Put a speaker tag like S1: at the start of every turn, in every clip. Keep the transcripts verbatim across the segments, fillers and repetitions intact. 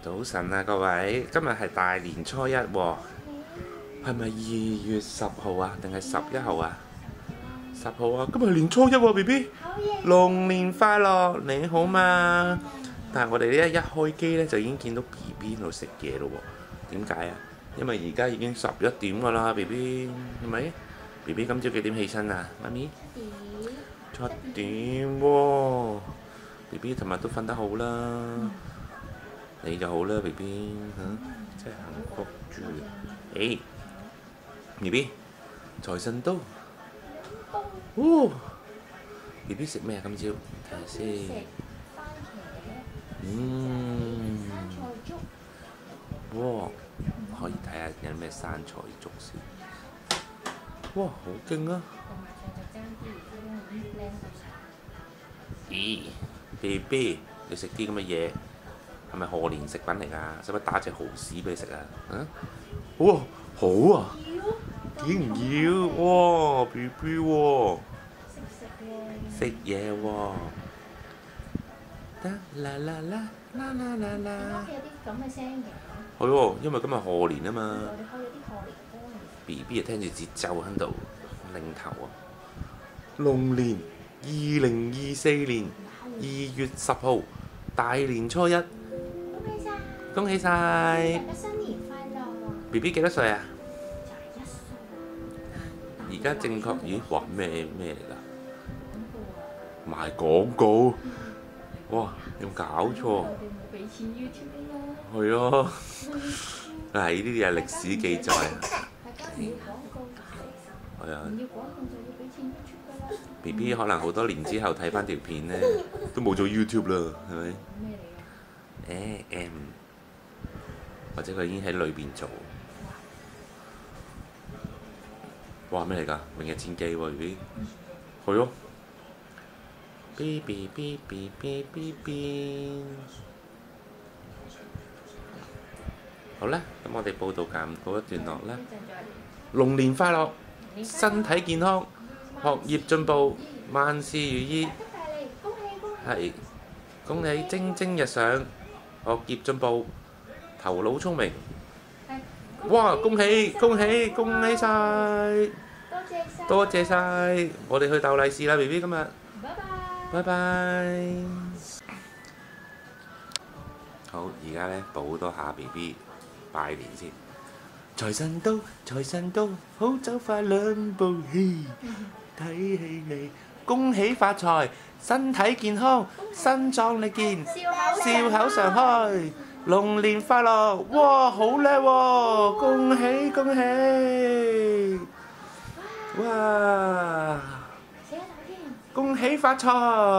S1: 早晨啊，各位，今日係大年初一喎，係咪二月十號啊？定係十一號啊？十號啊，今日係年初一喎，B B，龍年快樂，你好嘛？但係我哋呢一開機呢，就已經見到 B B 喺度食嘢咯喎，點解啊？因為而家已經十一點㗎啦，B B 係咪 ？B B 今朝幾點起身啊？媽咪？七點喎，B B 尋日都瞓得好啦。你就好啦 ，B B 嚇，真係幸福住。誒 ，B B，財神到。哦 ，B B 食咩啊？今朝睇下先。嗯。哇，可以睇下有咩生菜粥先。哇，好勁啊！咦 ，B B，你食啲咁嘅嘢？係咪賀年食品嚟㗎？使唔使打隻蠔豉俾你食啊？啊？哇，好啊！竟然要哇 ，B B 喎，食嘢喎，得啦啦啦啦啦啦啦！
S2: 有啲咁嘅聲嘅。
S1: 係喎，因為今日賀年啊嘛。
S2: 我哋開咗啲賀年歌。
S1: B B 又聽住節奏喺度擰頭啊！龍年二零二四年二月十號，大年初一。恭喜晒！
S2: 大家新年快樂
S1: B B 幾多歲啊？
S2: 就係一歲。
S1: 而家正確，咦？哇！咩咩嚟㗎？賣廣告？哇！有冇搞錯？
S2: 我哋冇俾錢 YouTube 啦。
S1: 係啊！係呢啲係歷史記載啊！
S2: 大家唔要廣告㗎。
S1: 係啊！
S2: 唔要廣告就要俾錢 YouTube 㗎啦。
S1: B B 可能好多年之後睇翻條片咧，都冇咗 YouTube 啦，係咪？
S2: 咩嚟㗎？
S1: 誒 M。或者佢已經喺裏邊做。哇！咩嚟㗎？明日戰記喎 ，B B。係咯。B B B B B B B。好啦，咁我哋報道暫告一段落啦。龍年快樂，身體健康，學業進步，萬事如意。係，恭喜蒸蒸日上，學業進步。頭腦聰明，哇！恭喜恭喜恭喜晒！多謝晒！我哋去鬥利是啦 ，B B 今日。
S2: 拜拜。
S1: 拜拜。好，而家咧補多下 B B 拜年先。財神到，財神到，好走快兩步，嘿！睇戲嚟，恭喜發財，身體健康，身壯力健，笑口常開。龍年快樂！哇，好叻喎！恭喜恭喜！哇！恭喜發財！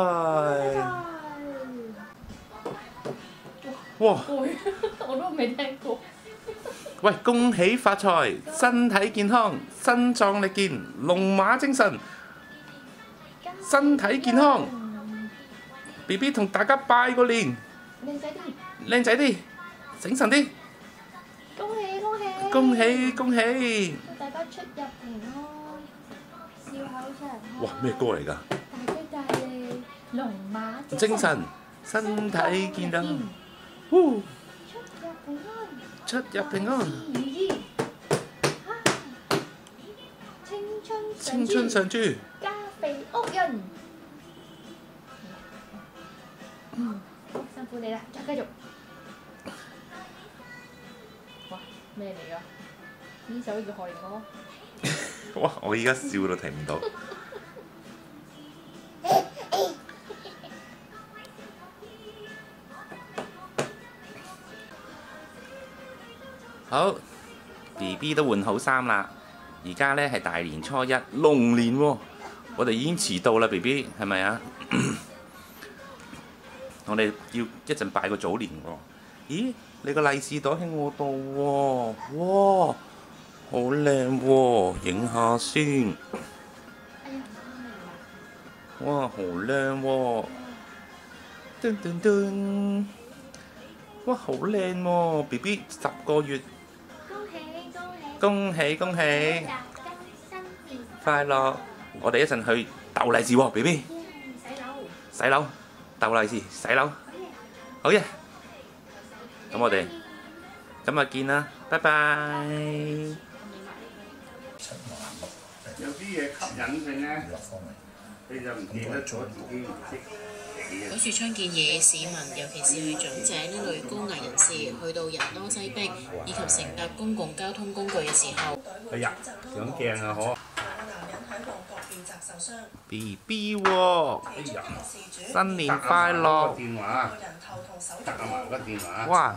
S1: 哇！
S2: 我都未聽過。
S1: 喂，恭喜發財，身體健康，身壯力健，龍馬精神，身體健康。B B 同大家拜個年。
S2: 靚仔啲。
S1: 靚仔啲，醒神啲，
S2: 恭喜恭喜！
S1: 恭喜恭喜！
S2: 大家出入平安，笑口常開。
S1: 哇！咩歌嚟㗎？
S2: 大吉大利，龍馬
S1: 精神，身體健康，
S2: 呼！出入平安，
S1: 出入平安，
S2: 如意。青春
S1: 青春常駐，
S2: 家肥屋潤。嗯，好辛苦你啦，再繼續。哇！咩嚟㗎？呢首叫賀年歌。
S1: 哇！我而家笑到停唔到。好 ，B B 都換好衫啦。而家咧係大年初一，龍年喎。我哋已經遲到啦 ，B B 係咪啊？我哋要一陣拜個早年喎。咦？你個利是袋喺我度喎，哇！好靚喎，影下先。哇，好靚喎！噔噔噔！哇，好靚喎 ，B B 十個月。
S2: 恭喜恭喜！
S1: 恭喜恭喜！
S2: 新年
S1: 快樂！我哋一陣去鬥利是喎 ，B B。
S2: 洗樓。
S1: 洗樓，鬥利是，洗樓。好嘢！ 咁我哋今日見啦，拜拜。
S3: 有啲嘢吸引性咧，你就唔記得咗自己唔識企
S4: 許樹昌建議市民，尤其是係長者呢類高危人士，去到人多擠迫以及乘搭公共交通工具嘅時候，
S3: 哎呀，上鏡啊可！
S1: B B 喎，
S3: 哎呀，
S1: 新年快樂！
S3: 電話，得阿嫲個電話。
S1: 哇！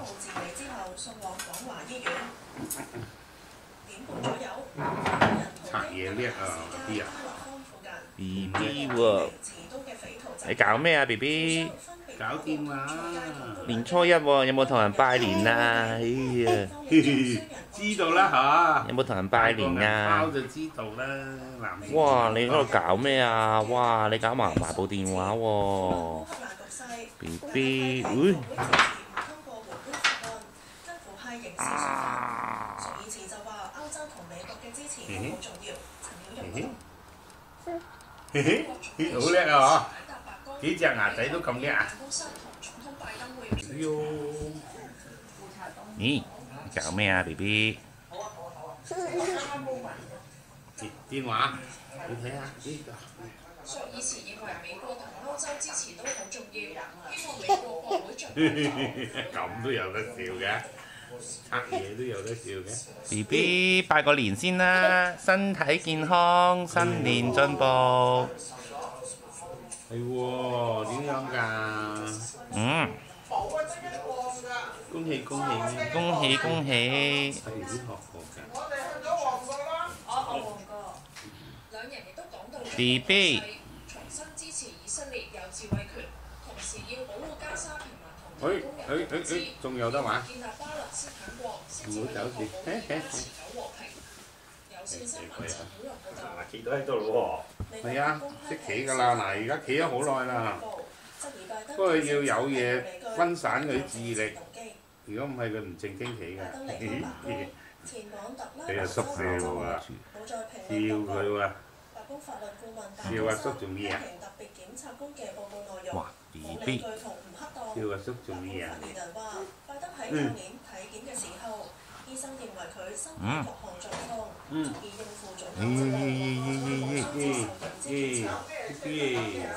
S3: 拆嘢叻啊啲啊
S1: B B 喎，你搞咩啊 B B？
S3: 搞電話。
S1: 年初一喎，有冇同人拜年啊？哎呀，
S3: 知道啦嚇。
S1: 有冇同人拜年啊？
S3: 包就知道啦，男。
S1: 哇！你喺度搞咩啊？哇！你搞埋埋部電話喎 ，B B， 喂！啊！
S3: 好叻啊！嗬，幾隻牙仔都咁叻啊！
S1: 咦？搞咩啊 B B？
S3: 電話，你睇下呢個。
S4: 索爾茨認為美國同歐洲支持都好重要，希望美國國會盡
S3: 咁都有得笑嘅，拆嘢都有得笑嘅。
S1: B B 拜個年先啦，身體健康，新年進步。
S3: 係喎，點樣㗎？
S1: 嗯，
S3: 恭喜恭喜！
S1: 恭喜恭喜！
S3: 係都學過㗎。
S4: 兩人亦都講到
S1: B B
S4: 重新支持以色列有自衛權，同時要保護加沙平民同
S3: 誒
S4: 提供人道物資，
S3: 仲有得玩？
S4: 建立巴勒斯坦國，先至
S3: 唔好走住
S4: 能夠保護持久和平。有線新聞陳曉榮報道。
S3: 企到喺度咯喎。係啊，識企㗎啦，嗱，而家企咗好耐啦。不過要有嘢分散佢注意力，如果唔係佢唔正經企㗎。佢又縮笑喎，笑佢喎。笑阿叔做咩啊？
S1: 哇 B B
S3: 笑阿叔做咩啊？
S1: 嗯嗯，咦咦咦咦咦咦咦！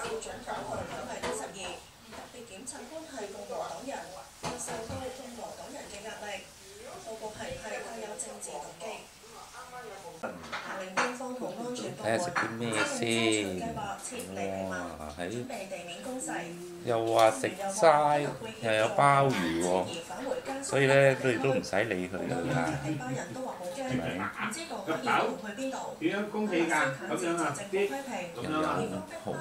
S1: 睇下食啲咩先？哇！喺又話食齋，又有鮑魚喎，所以咧佢哋都唔使理佢㗎啦，係咪？
S3: 點樣恭喜㗎？咁樣啊？啲咁樣啊？
S1: 好，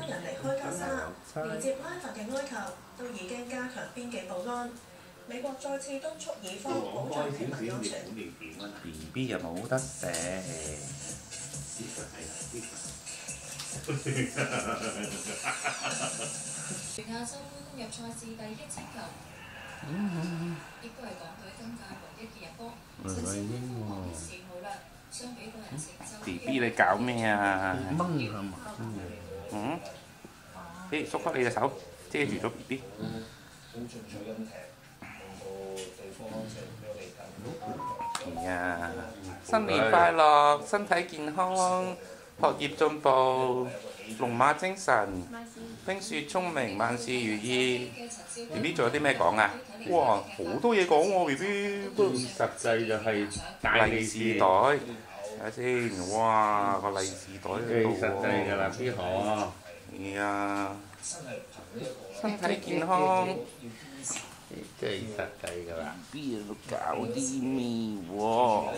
S5: 美國再次督促以方保障平民安全。
S1: B B 又冇得食。
S4: 亞洲杯攻入賽事第一千球，亦都係港隊今屆唯一嘅入波。四號啦，相比個人成就。
S1: B B 你搞咩啊？
S3: 掹係嘛？
S1: 嗯？誒，縮翻你隻手遮住咗 B B。係啊！新年快樂，身體健康，學業進步，龍馬精神，冰雪聰明，萬事如意。B B 仲有啲咩講啊？哇，好多嘢講喎 B B。
S3: 最實際就係大
S1: 利是袋，睇下先。哇，個利是袋
S3: 最
S1: 喺度
S3: 實際㗎啦，
S1: 喎。
S3: 邊行？
S1: 係啊，身體健康。
S3: 最實際㗎啦。
S1: B B 搞啲咩喎？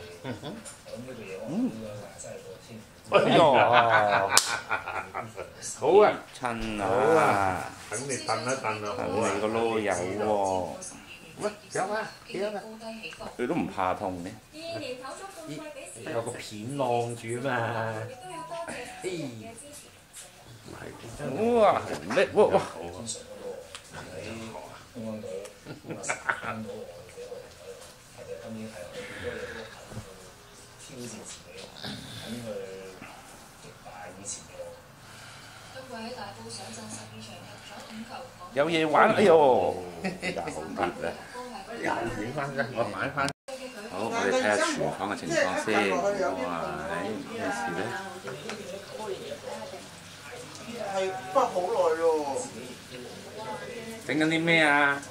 S1: 嗯。哎呀！
S3: 好啊！
S1: 親
S3: 好啊！
S1: 啊！
S3: 等你燉一燉啊！好啊！
S1: 你個囉柚喎。
S3: 喂，有啊，幾啊？
S1: 佢都唔怕痛嘅。
S6: 有個片晾住啊嘛。
S1: 哇！叻喎哇！有嘢玩，哎呦！又跌啦〜
S3: 又影翻嘅，我買翻。
S1: 好，我哋睇下廚房嘅情況先。哇，咩事咧？
S7: 係不好耐喎。
S1: 整緊啲咩啊？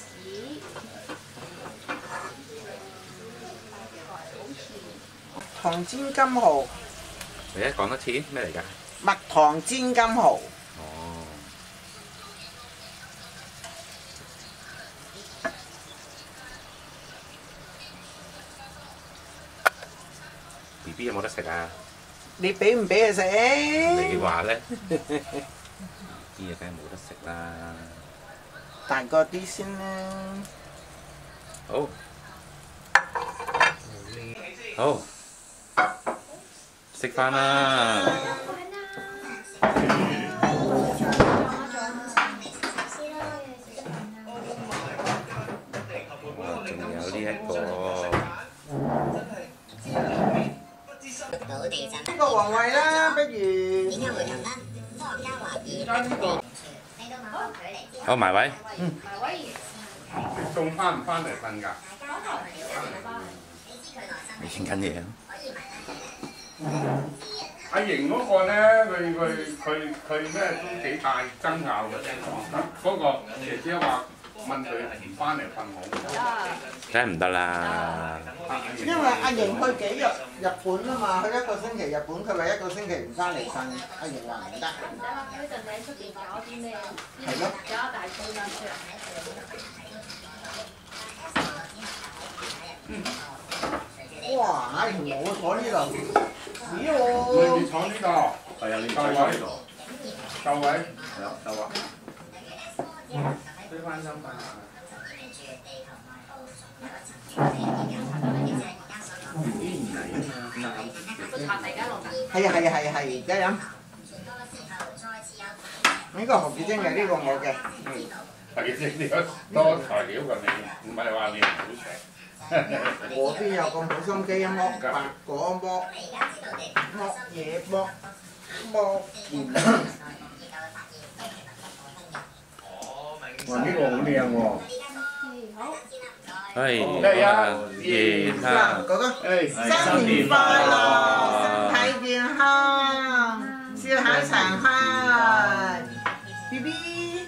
S7: 糖煎金蠔，
S1: 你一講多次咩嚟㗎？
S7: 蜜糖煎金蠔。
S1: 哦。B B 有冇得食啊？
S7: 你俾唔俾佢食？
S1: 你話咧？B B 梗係冇得食啦。
S7: 大個啲先啦。
S1: 好。好。食飯啦！哇，仲有呢一個。
S7: 呢個皇位啦，不如。
S4: 點解會咁呢？科學家話以加呢個令到某個距離。
S1: 好，埋位。
S2: 嗯。埋位。
S3: 你送翻唔翻嚟瞓㗎？
S1: 你傾緊嘢啊？
S3: 阿瑩嗰個咧，佢佢佢佢咩都幾大爭拗嘅。嗰個姐姐話問佢唔翻嚟瞓好唔好？
S1: 梗係唔得啦！
S7: 因為阿瑩去幾日日本啊嘛，去一個星期日本，佢話一個星期唔翻嚟瞓，阿瑩話唔得。
S2: 唔得啦，嗰陣你喺出邊搞啲咩？
S7: 係咯。
S2: 搞一大堆啦出嚟。
S7: 哇！唉，我坐呢度，咦
S3: 你
S7: 喎？
S3: 你坐呢度，係啊，你夠位，夠位，係啊，夠啊。推翻身份。
S2: 個茶突然間落㗎。
S7: 係啊係啊係啊係，而家飲。呢個何子晶嘅，呢個我嘅。
S3: 嗯，係你你多材料㗎你，唔係話你唔好食。
S7: 我邊有咁好心機剝白果剝剝嘢剝剝鹽。
S3: 哇！呢個好靚喎。
S2: 好。
S1: 係。
S3: 一
S1: 二三。
S7: 哥哥，新年快樂，身體健康，笑口常開。B B。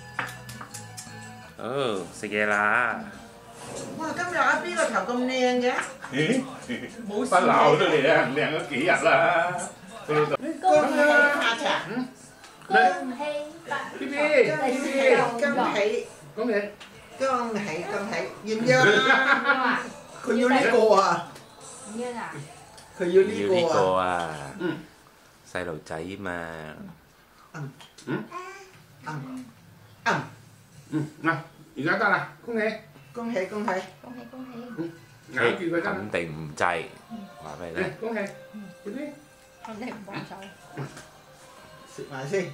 S1: 好，食嘢啦！
S7: 哇！今日阿 B 個頭咁靚嘅，
S3: 咦？不嬲都靚，靚咗幾日啦。
S7: 恭喜發財，
S2: 恭喜發
S3: ，B B，
S7: 恭喜恭喜
S3: 恭喜，
S7: 恭喜恭喜，要唔要啊？佢要呢個啊！
S2: 咁樣啊？
S7: 佢要
S1: 要呢
S7: 呢個
S1: 個
S7: 啊！
S1: 啊！
S3: 嗯，
S1: 細路仔嘛。
S7: 嗯
S3: 嗯
S7: 嗯嗯，
S3: 嗯，嗱，而家得啦，恭喜，
S7: 恭喜恭喜！
S2: 恭喜恭喜！
S3: 咬住佢得啦
S1: 肯，定唔制，話俾你聽。
S3: 恭喜，B B。
S2: 肯定唔幫手。
S7: 食埋先。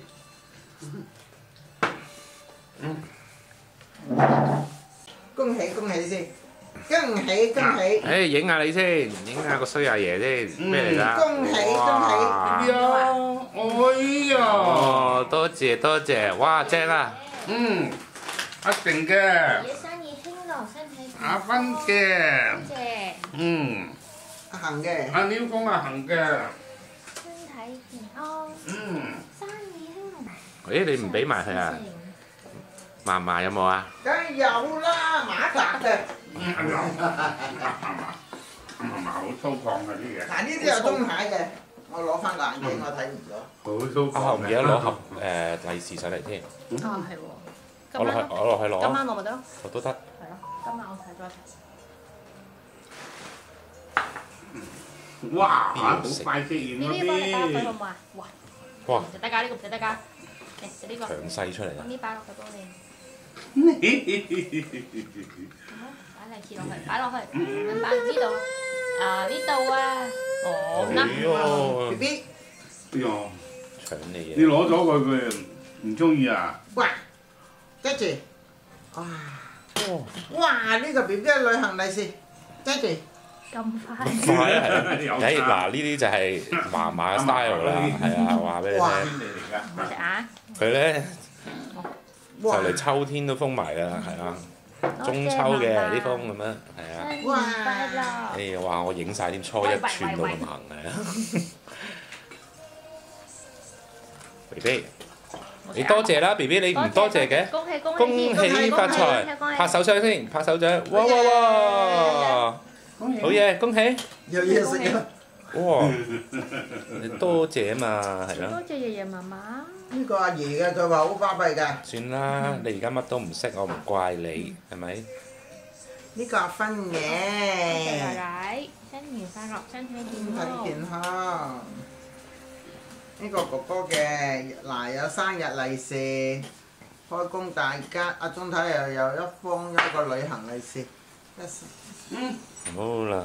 S7: 恭喜恭喜先，恭喜恭喜！
S1: 誒，影下你先，影下個衰阿爺先，咩嚟㗎？
S7: 恭喜恭
S1: 哇
S7: 喜！
S3: 哎呀！
S1: 哦，多謝多謝，哇，正啊！
S3: 嗯，一定嘅，
S2: 爺生意興隆，身體健
S3: 阿
S2: 康。
S3: 芬嘅，
S2: 多謝。
S3: 嗯，
S7: 阿恒嘅，
S3: 阿廖公阿恒嘅，
S2: 身體健康，
S3: 嗯，
S2: 生意興隆。
S1: 誒，你唔俾埋佢啊？嫲嫲有冇啊？
S7: 梗係有啦，馬扎嘅。
S3: 嗯，阿劉，嫲嫲好粗犷嘅啲嘢，
S7: 嗱呢啲有東蟹嘅，我攞翻個眼鏡我睇唔到。
S3: 好粗
S1: 啊，我唔
S3: 犷
S1: 記得攞盒誒利是上嚟添。
S2: 哦，係喎。
S1: 我落去，我落去攞。
S2: 今晚攞咪得咯。
S1: 我都得。
S2: 係咯，今晚我睇咗一齊。
S3: 哇！好快食完嗰
S2: 呢啲幫你加水好
S3: 啲
S2: 唔，好啊？哇！
S1: 哇！
S2: 唔值得加呢個，唔值得加。嚟食呢個。
S1: 強勢出嚟啊！
S2: 咁呢擺落去幫你。擺利是落去，擺落去，擺呢度啊呢度啊，哦咁啦。
S1: 哎
S7: B B，
S3: 哎呀！
S1: 搶你
S3: 你
S1: 嘢！
S3: 攞咗佢，佢唔中意啊！
S7: 喂，跟住，哇，哇呢個 B B 嘅旅行利是，跟住。
S2: 咁快。
S1: 快啊係啊！誒嗱，呢啲就係嫲嫲 style 啦，係啊，話俾你
S7: 哇
S1: 聽。
S3: 嚟嚟㗎，
S2: 唔食啊！
S1: 佢咧就
S7: 哇！
S1: 嚟秋天都封埋㗎啦，係啊。 中秋嘅呢封咁樣，係啊。
S2: 新年快樂！
S1: 哎呀，哇！我影晒添，初一串到咁行係啊。B B， 你多謝啦 ，B B 你唔多謝嘅。
S2: 恭喜恭
S1: 恭喜發財！拍手掌先，拍手掌！哇哇哇！好嘢，恭喜！
S7: 有嘢食啊！
S1: 哇！你多謝啊嘛，係
S2: 多
S1: 咯。
S2: 謝爺爺嫲嫲。
S7: 呢個阿爺嘅，佢話好巴閉㗎。
S1: 算啦，你而家乜都唔識，我唔怪你，係咪？
S7: 呢個阿芬
S2: 多謝奶
S7: 嘅，
S2: 奶，新年快樂，身體健
S7: 身體
S2: 康。
S7: 健康。呢個哥哥嘅嗱有生日利是，開工大吉。阿鐘太又有一封一個旅行利是。嗯。
S1: 好啦，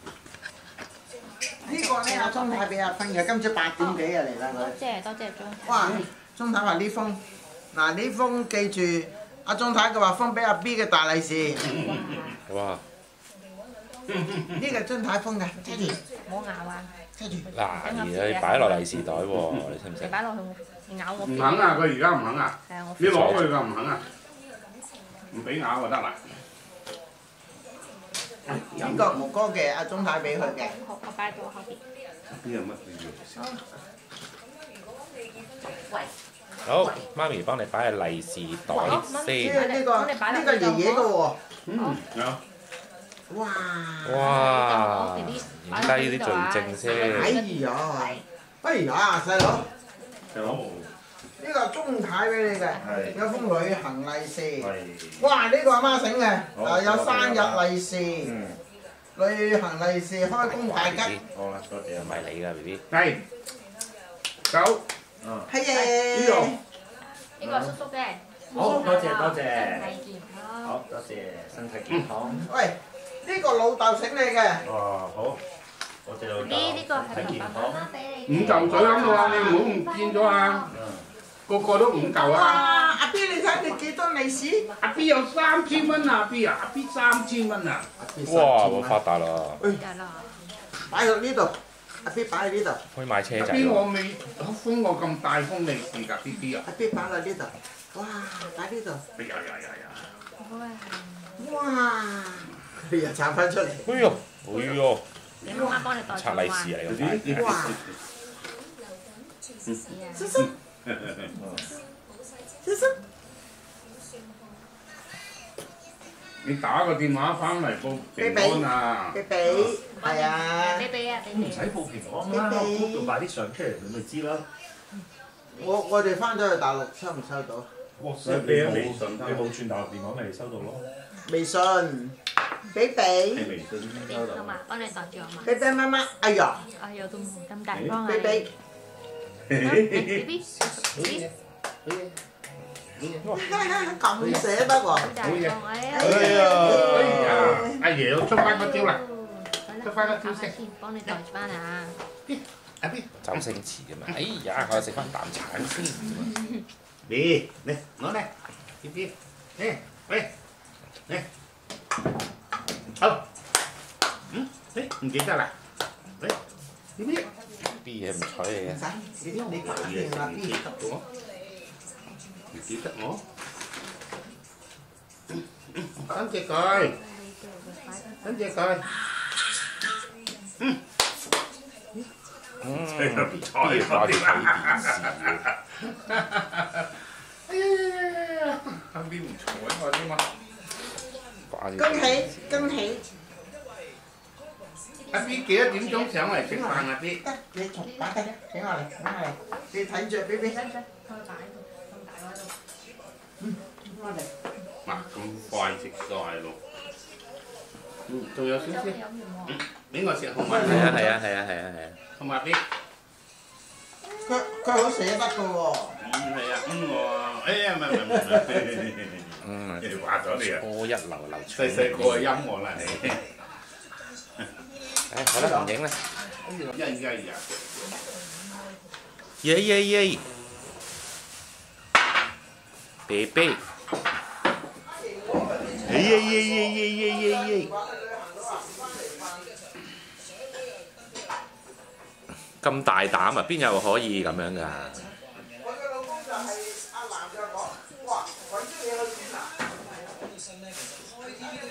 S7: 呢個咧阿鐘太俾阿芬嘅，今朝八點幾啊嚟啦
S2: 多
S7: 佢。
S2: 謝多謝鐘。
S7: 哇！鐘太話呢封，嗱呢封記住，阿鐘太佢話封俾阿 B 嘅大利是，
S1: 哇！
S7: 呢個鐘太封嘅，睇住
S2: 唔好咬啊！
S7: 睇住。
S1: 嗱，而你擺落利是袋喎，你識唔識？
S2: 你擺落去我，你咬我。
S3: 唔肯啊！佢而家唔肯啊！
S2: 係啊，我。
S3: 你攞佢㗎唔肯啊！唔俾咬就得啦。
S7: 呢個哥哥嘅阿鐘太俾佢嘅。
S2: 好，我擺到後邊。
S3: 邊有乜嘢？
S2: 喂。
S1: 好，媽咪幫你擺喺利是袋
S7: 呢
S1: 先。
S7: 呢個呢個爺爺嘅喎。
S3: 嗯，有。
S7: 哇！
S1: 哇！影低啲罪證先。
S7: 哎呀！哎呀，細佬，
S3: 細佬。
S7: 呢個鐘太俾你嘅，
S3: 係
S7: 有封旅行利是。
S3: 係。
S7: 哇！呢個阿媽醒嘅，
S3: 好
S7: 啊有生日利是，
S3: 嗯。
S7: 旅行利是，開工大吉。
S3: 好啦，多謝。
S1: 唔係你㗎 B B。
S3: 係。九。
S7: 係耶！
S3: 呢個。
S2: 呢個叔叔嘅。
S6: 好，多謝多謝。
S2: 身體健康。
S6: 好，多謝，身體健康。
S7: 喂，呢個老豆醒你嘅。
S6: 哦，好，多謝老豆。
S2: 呢呢個係
S6: 身體健
S2: 爸爸
S6: 康。
S2: 媽媽俾你。
S3: 五嚿水咁嘅話，你唔好唔見咗啊！個個都五嚿
S7: 哇！
S3: 啊！
S7: 阿 B 你睇你幾多利是？
S3: 阿 B 有三千蚊啊！阿 B 啊！阿 B 三千蚊啊！
S1: 哇！我發達啦，
S2: 係啦。
S7: 擺喺呢度，阿 B 擺喺呢度，
S1: 可以買車
S3: 阿
S1: 仔
S3: B 我
S1: 喎。
S3: 未封過咁大封利是㗎 B B 啊！
S7: 阿 B 擺喺呢度，哇！擺呢度，
S3: 哎呀呀呀呀！
S2: 好啊。
S7: 哇！佢又拆翻出嚟，
S1: 哎呦，哎呦，
S2: 你媽媽幫你袋
S1: 拆利是嚟㗎。
S7: 哇！叔叔，叔叔，
S3: 你打個電話翻嚟報平安啊！
S7: 比比，係啊，
S2: 俾俾啊俾俾。
S6: 唔使報平安啦，我 group 度擺啲相出嚟，你咪知啦。
S7: 我我哋翻咗去大陸收唔收到？
S6: 哇！
S3: 你冇微信
S6: 你冇轉大陸電話咪收到咯。
S7: 微信，比
S3: 係
S7: 比，
S3: 微信先收到。
S2: 好嘛，幫你袋住好嘛。
S7: 比比媽媽，哎呀，
S2: 哎呀，都咁大方啊！
S7: 比比，
S2: B B B B。
S7: 咁捨得喎，
S2: 好大方哎呀！
S3: 哎呀，阿爺要出翻個招啦！出翻個招先，
S2: 幫你袋住翻啊！
S3: 阿 B，
S1: 周星馳㗎嘛。哎呀，我食翻啖橙先。
S3: 嚟嚟攞嚟 ，B B，嚟喂嚟，好，嗯，嚟唔記得啦，嚟 B B。
S1: B 嘢唔睬你嘅。
S7: 唔使，你你搞
S3: 嘢
S7: 掂啦
S3: 唔記
S7: ，B，
S3: 得我，唔記得我，跟住佢，跟住佢，嗯，
S1: 嗯，
S3: 真係唔睬
S1: B 掛住睇電視
S3: 哎呀，後邊唔睬我添嘛，
S1: 掛住。
S7: 恭喜恭喜，
S3: 阿 B 幾多點鐘上嚟食飯啊 B？
S7: 得你從擺低，請我嚟，請我嚟，你睇住 B B，
S2: 使唔使幫佢擺喺度？咁大嗰度。
S7: 嗯，我嚟，
S3: 哇，咁快食晒咯，嗯，仲有少少，嗯，俾我食好嘛？
S1: 係啊係啊係啊係啊係啊。
S3: 好嘛 B？
S7: 佢佢好捨得㗎喎，
S3: 嗯係啊，嗯我，哎呀唔係唔係唔係，
S1: 嗯，
S3: 你話咗你啊，
S1: 初一流流長。
S3: 細細個嘅音樂啦你。
S1: 誒，好啦，唔影啦。
S3: 呀呀呀！
S1: 耶耶耶！baby，耶耶耶耶耶耶耶耶！咁大膽啊！邊有可以咁樣㗎？
S7: 我嘅老公就係阿南就講，哇，揾啲嘢去轉啊！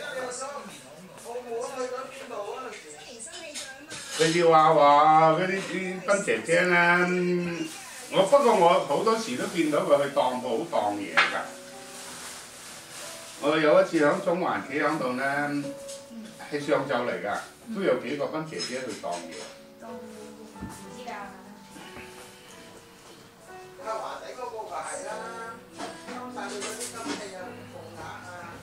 S3: 佢哋話話嗰啲啲賓姐姐咧，我不過我好多時都見到佢去當鋪當嘢㗎。我有一次喺中環企喺度咧，係上晝嚟㗎，都有幾個賓姐姐去當嘢。
S2: 唔知㗎。
S7: 阿華仔嗰個就係啦，裝晒佢嗰啲金器啊、鳳鈪啊。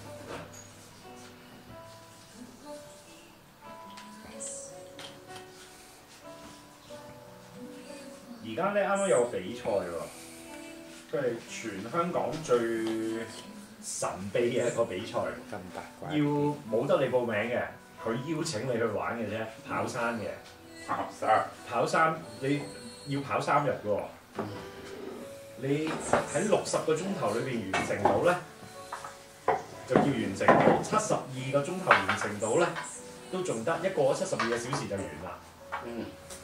S6: 而家咧啱啱有個比賽喎，佢係全香港最神秘嘅一個比賽，
S1: 咁八卦。
S6: 要冇得你報名嘅，佢邀請你去玩嘅啫，跑山嘅。
S3: 跑山。
S6: 跑山你要跑三日嘅喎，你喺六十個鐘頭裏邊完成到咧，就叫完成到；七十二個鐘頭完成到咧，都仲得，一過咗七十二個小時就完啦。
S3: 嗯。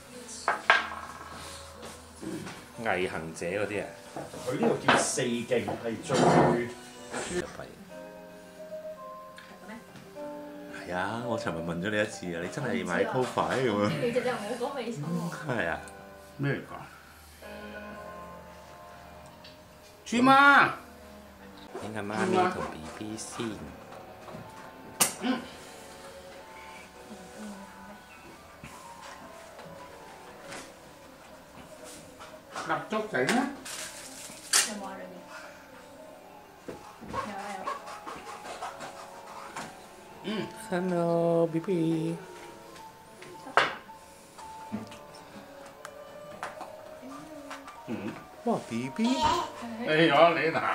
S1: 毅行者嗰啲啊，
S6: 佢呢度叫四徑，係最
S1: 係啊！我尋日問咗你一次啊，你真係買 cover 咁啊？
S2: 你隻隻冇講尾數喎。
S1: 係啊。
S3: 咩嚟㗎？豬媽。
S1: 影下媽咪同 B B 先。
S3: 嗯。蠟燭仔咧？
S2: 有冇啊？裏面有啊有。
S3: 嗯。
S1: Hello B B。
S3: 嗯。
S1: 哇 B B。
S3: 哎呀你嗱。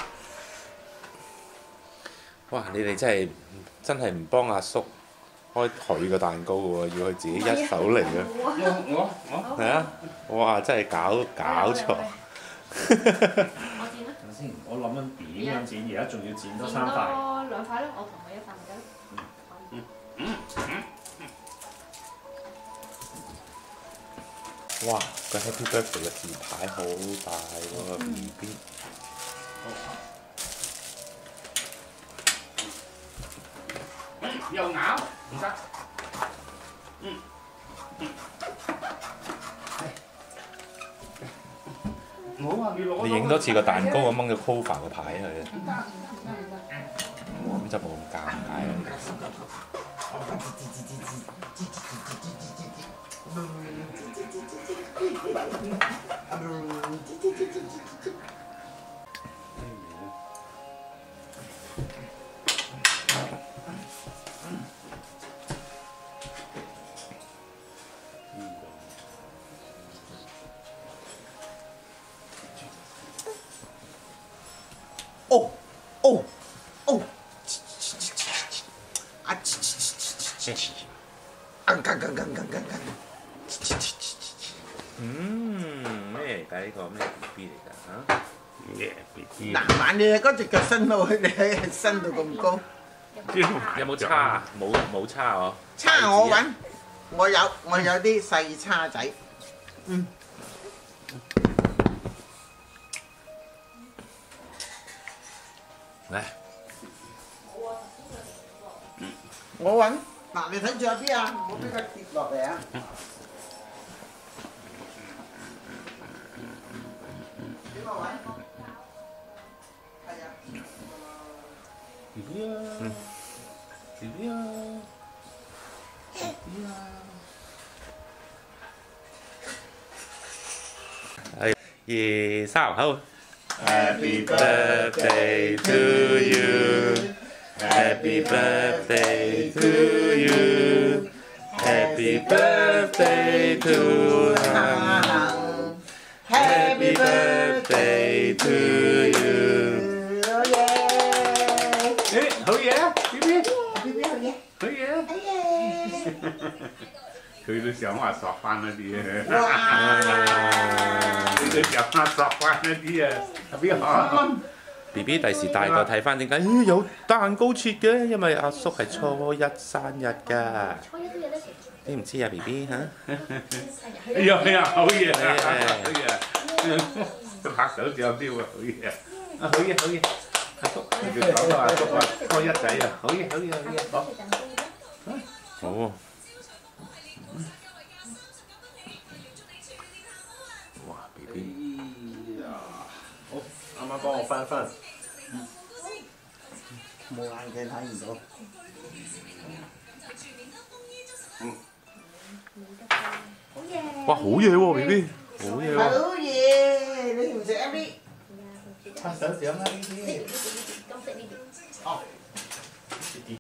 S1: 哇！你哋真係真係唔幫阿叔開佢個蛋糕喎，要佢自己一手嚟嘅。
S3: 我我我。
S1: 係啊！哇！真係搞搞錯。
S2: 我剪啦。
S6: 等先，我諗緊點樣剪，而家仲要剪多三塊。
S2: 剪多兩塊啦，我同佢一塊唔得。
S3: 嗯嗯嗯。
S1: 哇！個 Happy Birthday 嘅字牌好大喎 B B。
S3: 又咬唔得。嗯。我話要攞。
S1: 你影多次個蛋糕，我掹咗 cover 個牌去啊。咁就冇咁尷尬啦。
S7: 哦哦哦！啊！啊！緊緊緊緊緊緊！
S1: 嗯，咩嚟㗎？呢個咩 B B 嚟㗎嚇？
S3: 咩 B B？
S7: 嗱，慢你嗰隻腳伸到去，你伸到咁高。
S1: 有冇叉啊？冇冇叉哦。
S7: 叉我揾，我有我有啲細叉仔。嗯。
S1: 嚟。
S7: 我揾，嗱你睇住有邊啊？唔好俾佢跌落嚟啊！邊個揾？係啊。
S3: B B 啊 ，B B 啊 ，B B 啊。
S1: 係二三好。
S3: Happy
S1: birthday to you. Happy birthday to you. Happy birthday to him. Happy birthday to you.
S3: 誒，好嘢啊 ！B B，B
S7: B 好嘢，
S3: 好嘢啊！
S7: 好嘢！
S3: 佢都想話索翻一啲嘅。
S7: 哇！
S3: 佢都想話索翻一啲啊！邊個
S1: B B 第時大個睇翻點解咦有蛋糕切嘅？因為阿叔係初一生日㗎。
S2: 初一都有得食。
S1: 你唔知啊 B B 嚇？
S3: 哎呀哎呀，好嘢啊！好嘢，拍手掌啲喎，好嘢啊！好嘢好嘢。 阿叔，你叫手啊！阿叔啊，開一仔啊！好嘢，好嘢，好嘢，好。
S1: 好。哇 ，B B。
S6: 哎呀，好，啱啱幫我翻翻。
S7: 冇眼鏡睇唔到。
S3: 嗯。
S1: 哇，好嘢喎 ，B B， 好嘢喎。
S7: 好嘢，你唔食一啲？
S2: 拍手掌啦呢啲。
S7: 哦。